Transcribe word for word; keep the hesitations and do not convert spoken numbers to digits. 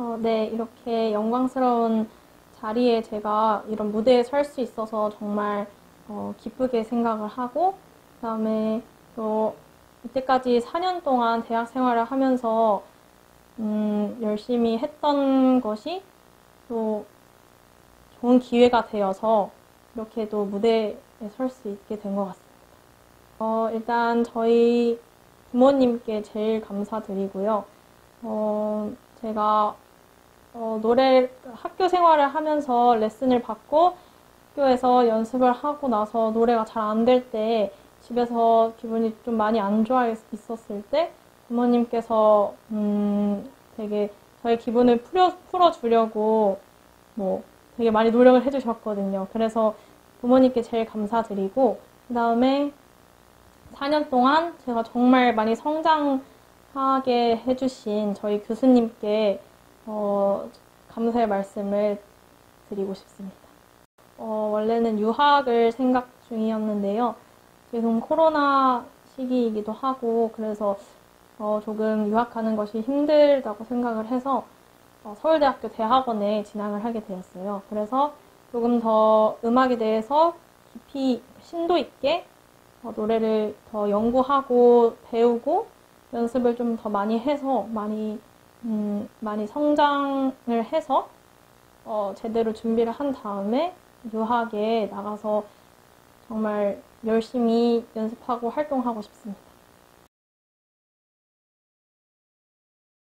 어, 네, 이렇게 영광스러운 자리에 제가 이런 무대에 설 수 있어서 정말 어, 기쁘게 생각을 하고, 그 다음에 또 이때까지 사 년 동안 대학 생활을 하면서 음, 열심히 했던 것이 또 좋은 기회가 되어서 이렇게 또 무대에 설 수 있게 된 것 같습니다. 어, 일단 저희 부모님께 제일 감사드리고요. 어, 제가 어, 노래 학교 생활을 하면서 레슨을 받고 학교에서 연습을 하고 나서 노래가 잘 안 될 때 집에서 기분이 좀 많이 안 좋아 있었을 때 부모님께서 음, 되게 저의 기분을 풀어, 풀어주려고 뭐 되게 많이 노력을 해주셨거든요. 그래서 부모님께 제일 감사드리고, 그 다음에 사 년 동안 제가 정말 많이 성장하게 해주신 저희 교수님께 어, 감사의 말씀을 드리고 싶습니다. 어, 원래는 유학을 생각 중이었는데요. 지금 코로나 시기이기도 하고 그래서 어, 조금 유학하는 것이 힘들다고 생각을 해서 어, 서울대학교 대학원에 진학을 하게 되었어요. 그래서 조금 더 음악에 대해서 깊이 심도 있게 어, 노래를 더 연구하고 배우고 연습을 좀 더 많이 해서 많이 음, 많이 성장을 해서 어, 제대로 준비를 한 다음에 유학에 나가서 정말 열심히 연습하고 활동하고 싶습니다.